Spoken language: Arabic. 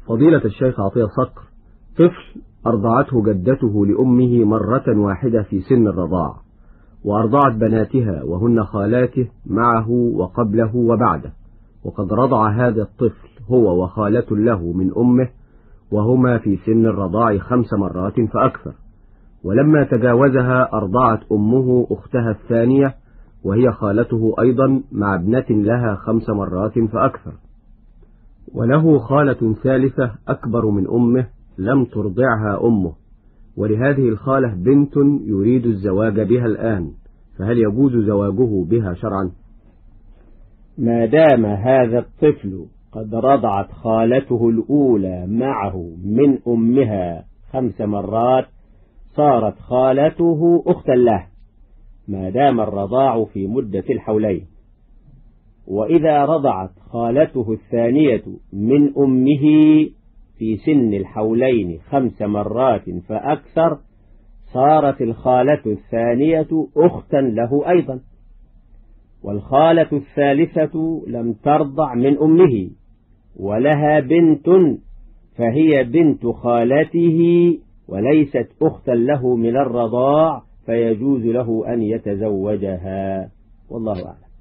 فضيلة الشيخ عطية صقر، طفل أرضعته جدته لأمه مرة واحدة في سن الرضاع، وأرضعت بناتها وهن خالاته معه وقبله وبعده، وقد رضع هذا الطفل هو وخالة له من أمه وهما في سن الرضاع 5 مرات فأكثر، ولما تجاوزها أرضعت أمه أختها الثانية وهي خالته أيضا مع ابنة لها 5 مرات فأكثر، وله خالة ثالثة أكبر من أمه لم ترضعها أمه، ولهذه الخالة بنت يريد الزواج بها الآن، فهل يجوز زواجه بها شرعا؟ ما دام هذا الطفل قد رضعت خالته الأولى معه من أمها 5 مرات صارت خالته أختا له ما دام الرضاع في مدة الحولين. وإذا رضعت خالته الثانية من أمه في سن الحولين 5 مرات فأكثر صارت الخالة الثانية أختا له أيضا. والخالة الثالثة لم ترضع من أمه ولها بنت فهي بنت خالته وليست أختا له من الرضاع، فيجوز له أن يتزوجها، والله أعلم.